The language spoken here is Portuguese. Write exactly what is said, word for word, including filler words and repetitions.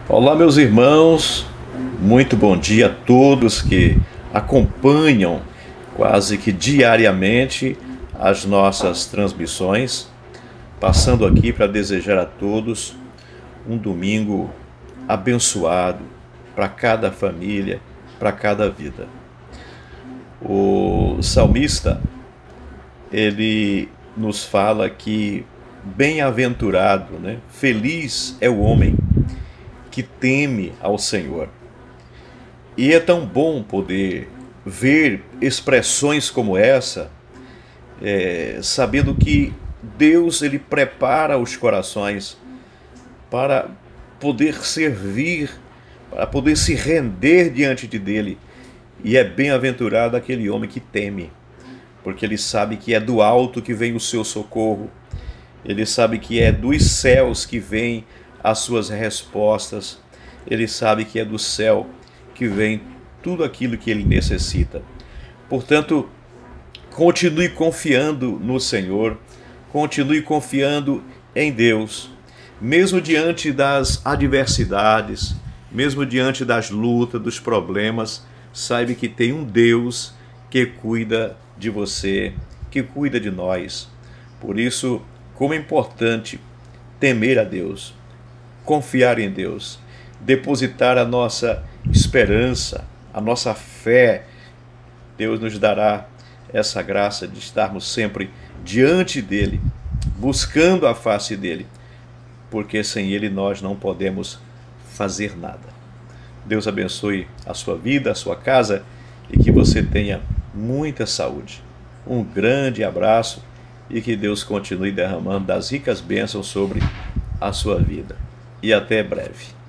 Olá, meus irmãos, muito bom dia a todos que acompanham quase que diariamente as nossas transmissões, passando aqui para desejar a todos um domingo abençoado para cada família, para cada vida. O salmista, ele nos fala que bem-aventurado, né? Feliz é o homem que teme ao Senhor. E é tão bom poder ver expressões como essa, é, sabendo que Deus ele prepara os corações para poder servir, para poder se render diante de dele. E é bem-aventurado aquele homem que teme, porque ele sabe que é do alto que vem o seu socorro, ele sabe que é dos céus que vem as suas respostas, ele sabe que é do céu que vem tudo aquilo que ele necessita. Portanto, continue confiando no Senhor, continue confiando em Deus, mesmo diante das adversidades, mesmo diante das lutas, dos problemas, saiba que tem um Deus que cuida de você, que cuida de nós. Por isso, como é importante temer a Deus, confiar em Deus, depositar a nossa esperança, a nossa fé. Deus nos dará essa graça de estarmos sempre diante dele, buscando a face dele, porque sem ele nós não podemos fazer nada. Deus abençoe a sua vida, a sua casa e que você tenha muita saúde. Um grande abraço e que Deus continue derramando das ricas bênçãos sobre a sua vida. E até breve.